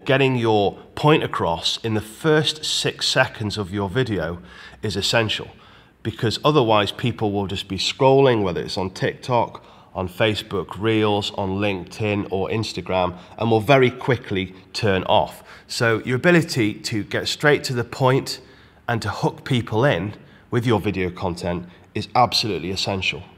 getting your point across in the first 6 seconds of your video is essential, because otherwise people will just be scrolling, whether it's on TikTok, on Facebook Reels, on LinkedIn or Instagram, and will very quickly turn off. So your ability to get straight to the point and to hook people in with your video content is absolutely essential.